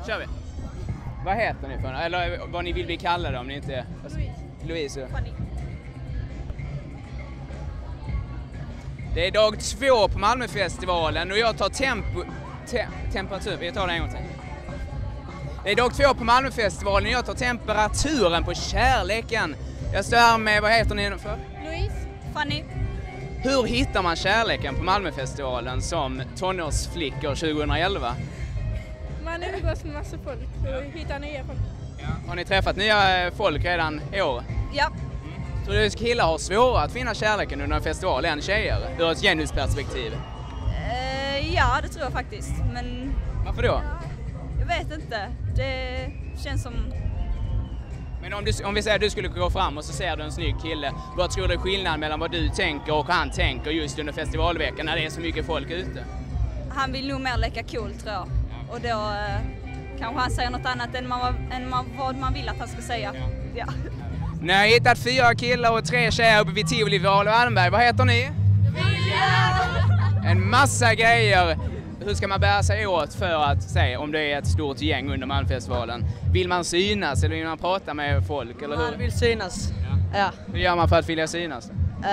Kör vi. Vad heter ni för? Eller vad ni vill bli kallade om ni inte... Louise. Fanny. Det är dag 2 på Malmöfestivalen och jag tar temperatur. Vi tar det en gång till. Det är dag 2 på Malmöfestivalen och jag tar temperaturen på kärleken. Jag står här med, vad heter ni för? Louise. Fanny. Hur hittar man kärleken på Malmöfestivalen som tonårsflickor 2011? Man umgås med massa folk och hittar nya folk. Ja. Har ni träffat nya folk redan i år? Ja. Tror du att killar har svårare att finna kärleken under en festival än tjejer ur ett genusperspektiv? Ja, det tror jag faktiskt. Men varför då? jag vet inte. Det känns som... Men om vi säger att du skulle gå fram och så ser du en snygg kille, vad tror du är skillnaden mellan vad du tänker och han tänker just under festivalveckan när det är så mycket folk ute? Han vill nog mer leka cool, tror jag. Och då kanske han säger något annat än vad man vill att han ska säga. Ja. Ni har hittat 4 killar och 3 tjejer uppe vid Tivoli vid Wallenberg. Vad heter ni? En massa grejer. Hur ska man bära sig åt för att säga om det är ett stort gäng under Malmöfestivalen? Vill man synas eller vill man prata med folk? Eller hur? Man vill synas. Ja. Hur gör man för att vilja synas?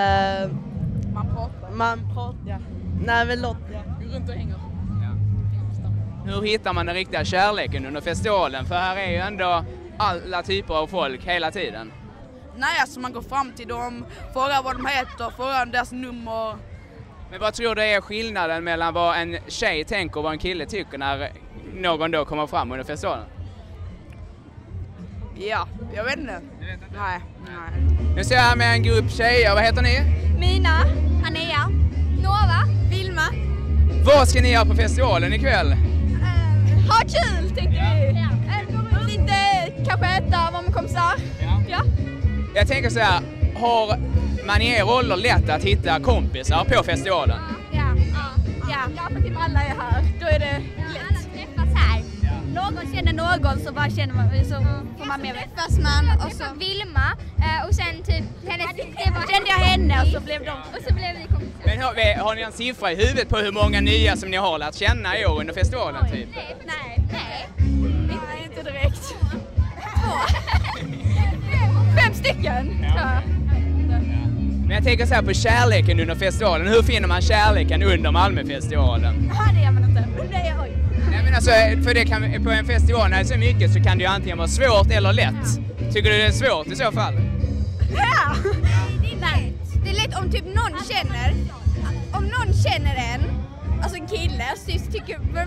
Man pratar. Ja. Nej, väl låt. Ja. Går runt och hänger. Hur hittar man den riktiga kärleken under festivalen? För här är ju ändå alla typer av folk hela tiden. Nej, alltså man går fram till dem, frågar vad de heter, frågar deras nummer. Men vad tror du är skillnaden mellan vad en tjej tänker och vad en kille tycker när någon då kommer fram under festivalen? Ja, jag vet inte. Nej. Nu ser jag här med en grupp tjejer. Vad heter ni? Mina, Anea, Nora, Vilma. Vad ska ni göra på festivalen ikväll? Ha kul, tänkte vi. Lite, kanske äta, vara med kompisar. Ja. Jag tänker så här, har man i er roller lätt att hitta kompisar på festivalen? Ja, för typ alla är här. Då är det lätt. Alla träffas här. Någon känner någon så bara känner man, så får man med. Träffas man och så Vilma och sen typ Kände jag henne och så blev de. och så blev vi kompisar. Men har ni en siffra i huvudet på hur många nya som ni har lärt känna i år under festivalen typ? Nej. Inte direkt. 5 stycken. Ja. Men jag tänker så här på kärleken under festivalen. Hur finner man kärleken under Malmöfestivalen? Ja, det gör man inte. Det är oj. Nej, men alltså, för det kan, på en festival när det är så mycket så kan det ju antingen vara svårt eller lätt. Tycker du det är svårt i så fall? Ja! Nej, det är lätt om typ någon känner, om någon känner en, alltså en kille, så tycker man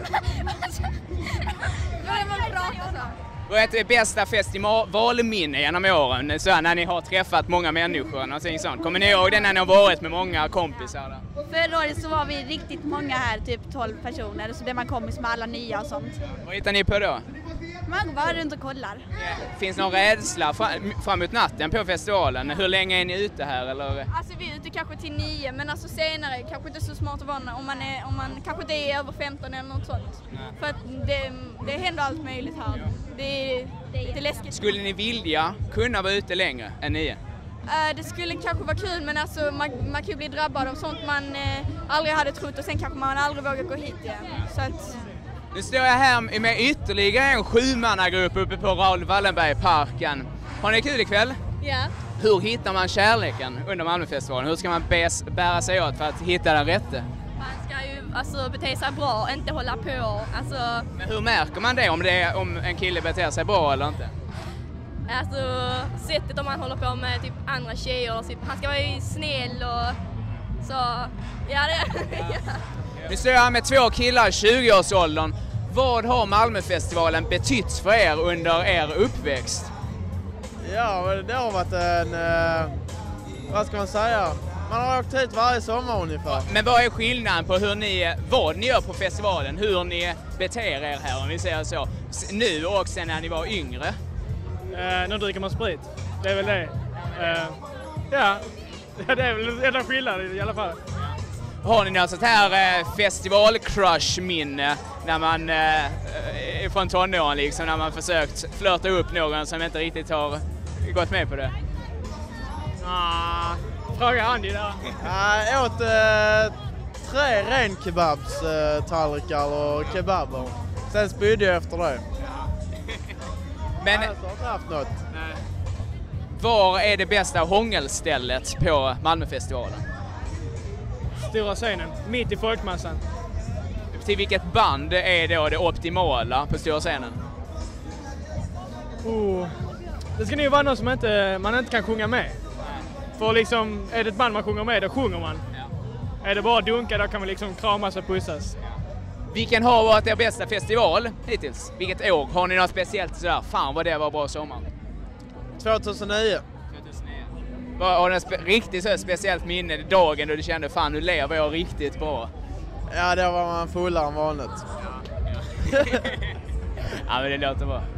pratar så. Vad är det bästa festivalminne genom åren? Så här, när ni har träffat många människor och någonting sånt. Kommer ni ihåg det när ni har varit med många kompisar där? Förra året så var vi riktigt många här, typ 12 personer, så det man kompis med alla nya och sånt. Vad hittar ni på då? Man går bara runt och kollar. Finns det någon rädsla framåt natten på festivalen? Hur länge är ni ute här? Eller? Alltså vi är ute kanske till 9, men alltså senare kanske inte så smart att vara om man kanske inte är över 15 eller något sånt. Nej. För att det händer allt möjligt här. Det är läskigt. Skulle ni vilja kunna vara ute längre än 9? Det skulle kanske vara kul, men alltså man kan ju bli drabbad av sånt man aldrig hade trott och sen kanske man aldrig vågar gå hit igen. Så att... Nu står jag här med ytterligare en 7-mannagrupp uppe på Raoul Wallenberg-parken. Har ni kul ikväll? Ja. Hur hittar man kärleken under Malmöfestivalen? Hur ska man bära sig åt för att hitta den rätte? Man ska ju alltså bete sig bra, inte hålla på. Alltså... Men hur märker man det om en kille beter sig bra eller inte? Alltså sättet om man håller på med typ andra tjejer och typ, han ska vara ju snäll och så, ja det. Nu står jag här med 2 killar i 20-årsåldern. Vad har Malmöfestivalen betytt för er under er uppväxt? Ja, det har varit en, vad ska man säga? Man har åkt hit varje sommar ungefär. Men vad är skillnaden på vad ni gör på festivalen? Hur ni beter er här om vi säger så? Nu och sen när ni var yngre? Nu dricker man sprit. Det är väl det. Ja, det är väl enda skillnaden i alla fall. Har ni något sånt här festival-crush-minne när man är från tonåren liksom, när man försökt flirta upp någon som inte riktigt har gått med på det? Fråga Andy där. Jag åt 3 renkebabs tallrikar och kebaber. Sen spydde jag efter det. Men Jag har inte haft något. var är det bästa hångelstället på Malmöfestivalen? Stora scenen, mitt i folkmassan. Till vilket band är då det optimala på stora scenen? Det ska nog vara någon som man inte kan sjunga med. För liksom, är det ett band man sjunger med, då sjunger man. Ja. Är det bara dunka, då kan man liksom kramas och pussas. Vilken har varit er bästa festival hittills? Vilket år? Har ni något speciellt sådär? Fan vad det var bra sommar. 2009. Har du ett riktigt så speciellt minne dagen då du kände fan nu lever jag riktigt bra? Ja, då var man fullare än vanligt. Ja men det låter bra.